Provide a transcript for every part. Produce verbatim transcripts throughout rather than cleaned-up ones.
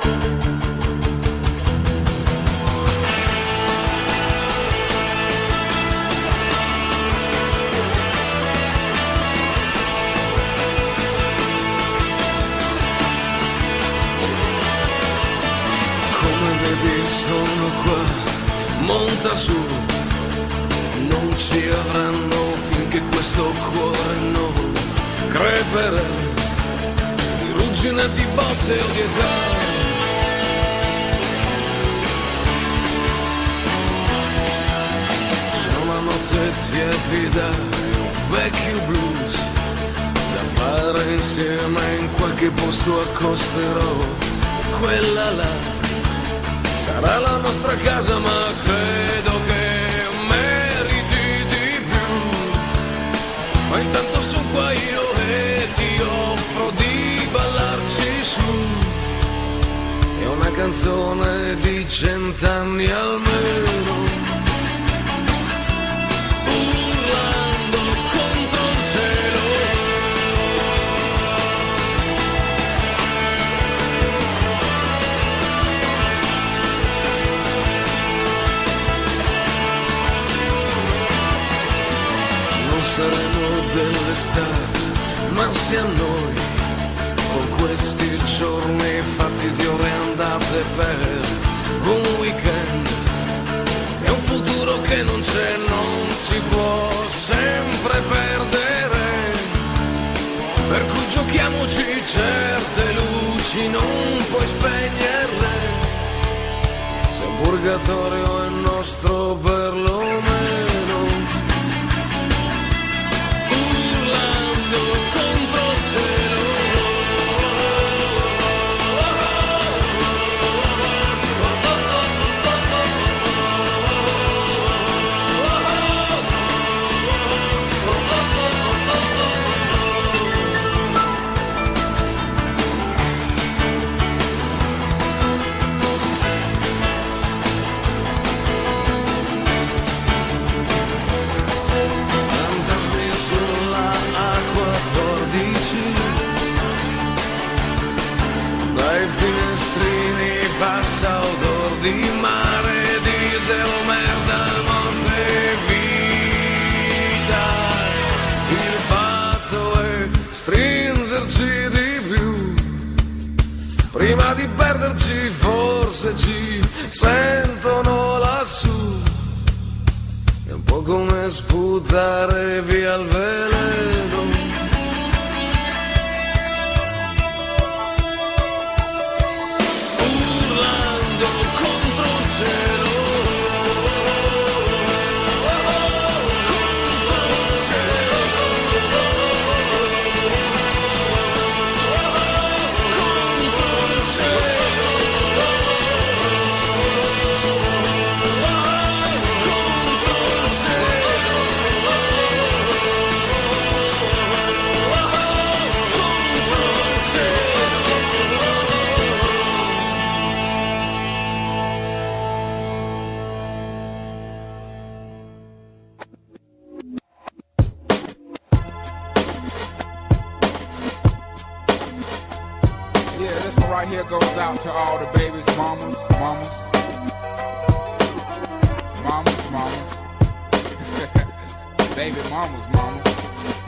Sono qua, monta su, non ci avranno finché questo cuore non creperà di ruggine, di botte o di età. C'è una notte tiepida e un vecchio blues da fare insieme, in qualche posto accosterò quella là. Sarà la nostra casa, ma credo che meriti di più. Ma intanto su qua io e ti offro di ballarci su. È una canzone di cent'anni almeno. Urlando contro il cielo. Saremo delle star, ma sia noi, con questi giorni fatti di ore andate per un weekend. È un futuro che non c'è, non si può sempre perdere. Per cui giochiamoci certe luci, non puoi spegnerle. Se il purgatorio è nostro perlomeno. Dai finestrini passa odor di mare, diesel, merda, morte, vita. Il fatto è stringerci di più. Prima di perderci forse ci sentono lassù. È un po' come sputare via il veleno. Here goes out to all the babies, mamas, mamas, mamas, mamas, baby mamas, mamas.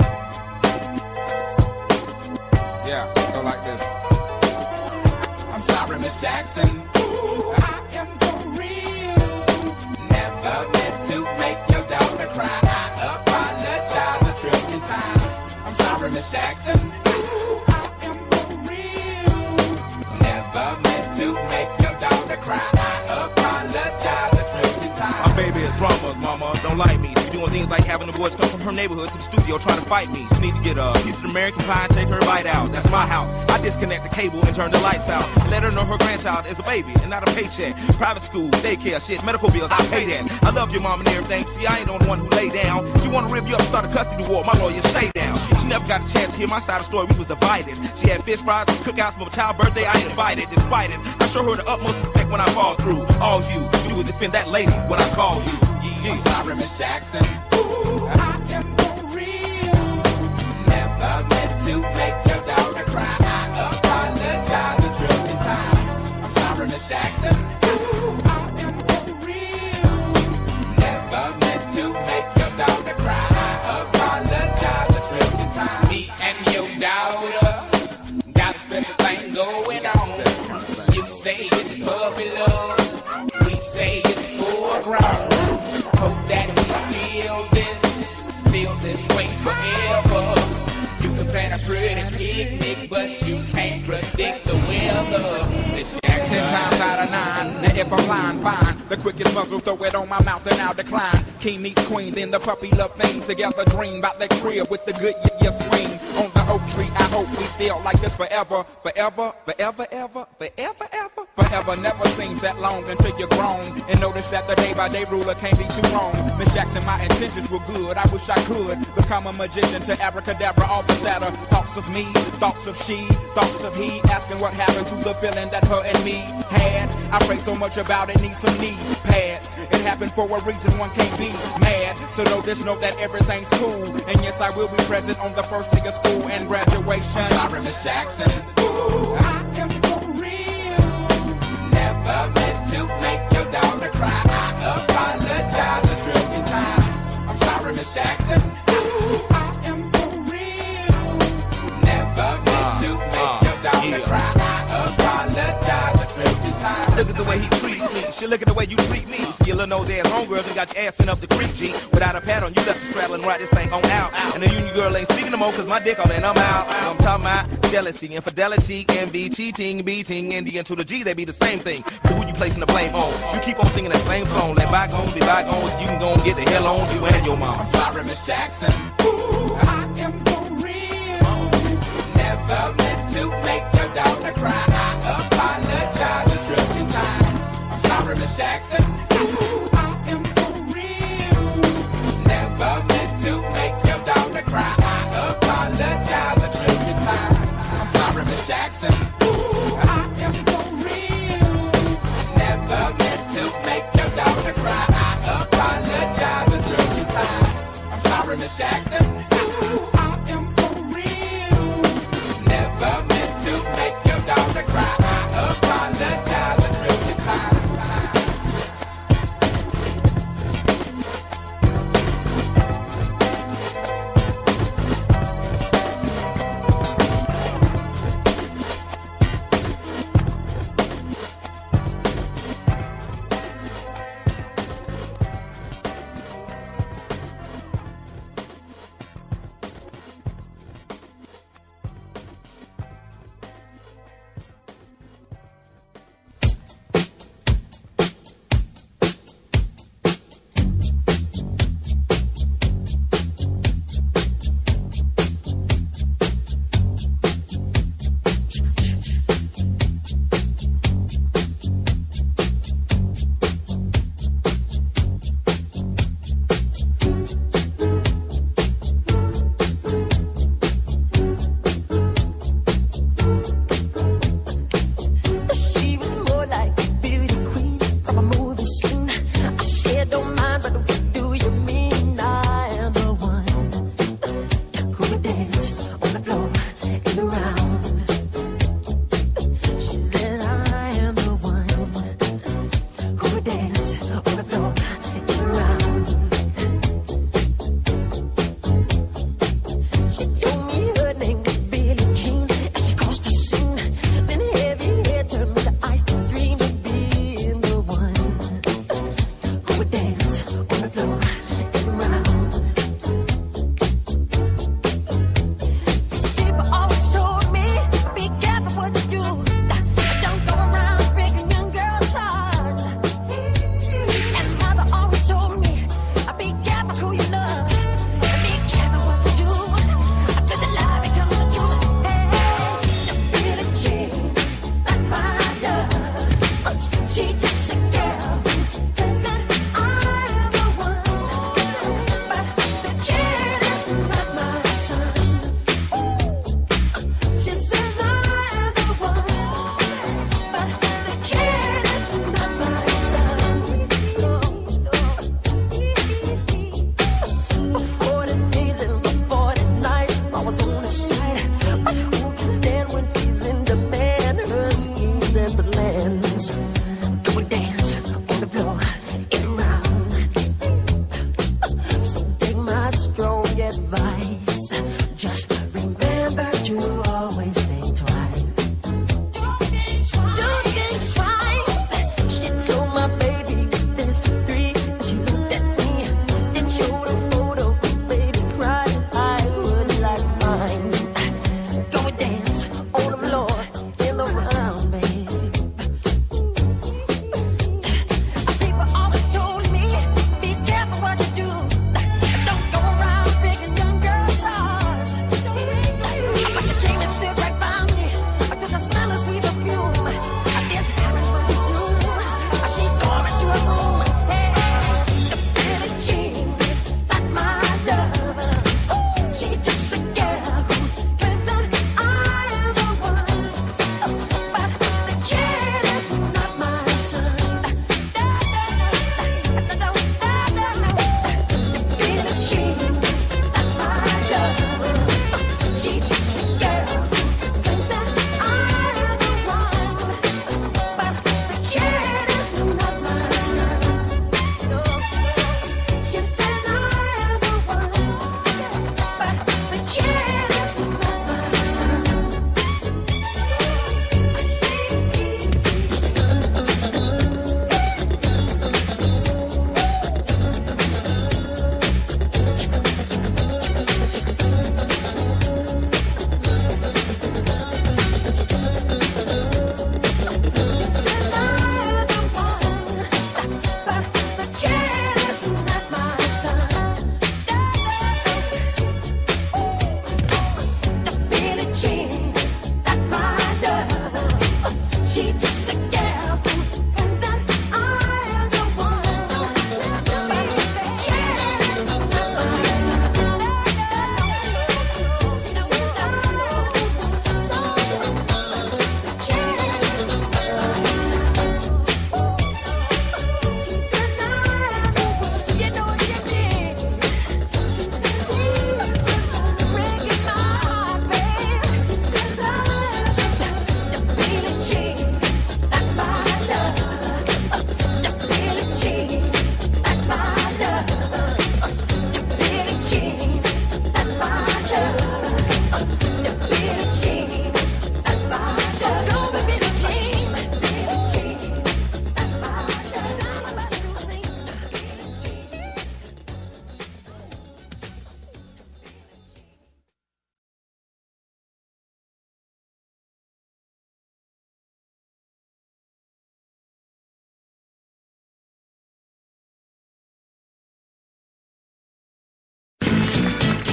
Yeah, go like this. I'm sorry, Miss Jackson. Ooh, I am for real. Never meant to make your daughter cry. I apologize a trillion times. I'm sorry, Miss Jackson. Ooh, I am for real. Never meant to make your daughter cry. I apologize a trillion times. My baby is drama, mama, don't like me. She doing things like having the boys come from her neighborhood to the studio trying to fight me. She need to get a piece of American pie and take her bite out. That's my house. I disconnect the cable and turn the lights out. And let her know her grandchild is a baby and not a paycheck. Private school, daycare, shit, medical bills, I pay that. I love your mom and everything. See, I ain't the only one who lay down. She wanna rip you up and start a custody war. My lawyer, stay down. She never got a chance to hear my side of the story. We was divided. She had fish fries and cookouts for my child's birthday. I ain't invited. Despite it, I show her the utmost respect when I fall through. All you, you would defend that lady when I call you. Yeah. I'm sorry, Miss Jackson. Ooh, I am for real. Never meant to make your daughter cry. I apologize a trillion times. I'm picnic, but you can't predict the weather. Miss Jackson. Ten times out of nine, now if I'm lying, fine. The quickest muzzle, throw it on my mouth and I'll decline. King meets queen, then the puppy love thing. Together dream about that crib with the good yeah swing. On the oak tree, I hope we feel like this forever. Forever, forever, ever, forever, ever. Forever never seems that long until you're grown. And notice that the day by day ruler can't be too wrong. Miss Jackson, my intentions were good. I wish I could become a magician to abracadabra all the sadder. Thoughts of me, thoughts of she, thoughts of he. Asking what happened to the feeling that her and me had. I pray so much about it, need some knee pads. It happened for a reason, one can't be mad. So know this, know that everything's cool. And yes, I will be present on the first day of school and graduation. I'm sorry, Miss Jackson. Ooh, I am for real. Never meant to make your daughter cry. I apologize a trillion times. I'm sorry, Miss Jackson. Ooh, I am for real. Never meant to make your daughter cry. I apologize a trillion times. Look at the way he treats me. Shit, look at the way you treat me. See your little nose ass homegirl done got your ass in up the creek, G. Without a pad on, you left the straddle and ride this thing on out. And the union girl ain't speaking no more cause my dick all in, I'm out. I'm talking about jealousy, infidelity, envy, cheating, beating, and the N to the G, they be the same thing. But who you placing the blame on? You keep on singing that same song. Let bygones be bygones, you can go and get the hell on you and your mom. I'm sorry, Miss Jackson. Ooh, I am for real. Never meant to make your daughter cry. I apologize a trillion times. I'm sorry, Miss Jackson. Ooh, I am for real. Never meant to make your daughter cry. I apologize a trillion times. I'm sorry, Miss Jackson. Ooh, I am for real. Never meant to make your daughter cry. I apologize a trillion times. I'm sorry, Miss Jackson. Ooh,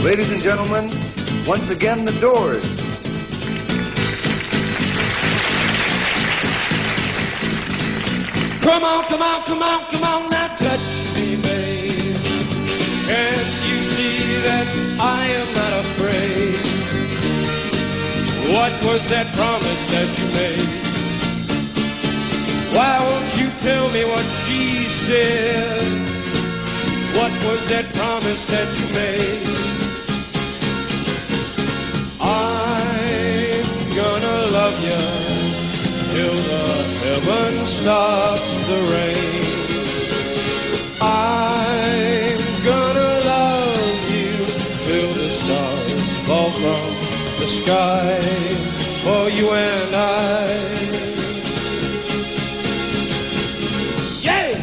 Ladies and gentlemen, once again, the Doors. Come on, come on, come on, come on, now touch me, babe. Can't you see that I am not afraid? What was that promise that you made? Why won't you tell me what she said? What was that promise that you made? I'm gonna love you till the heaven stops the rain. I'm gonna love you till the stars fall from the sky for you and I. Yeah!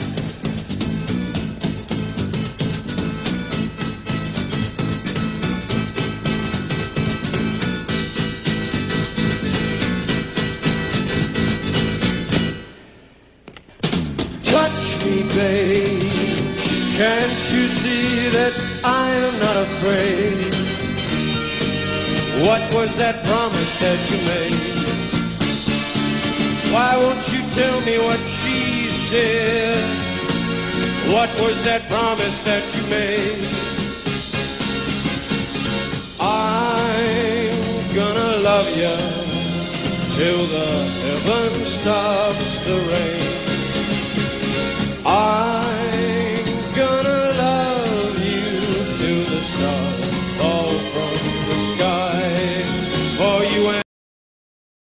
Touch me, babe. Can't you see that I am not afraid? What was that promise that you made? Why won't you tell me what she said? What was that promise that you made? I'm gonna love you till the heaven stops the rain. I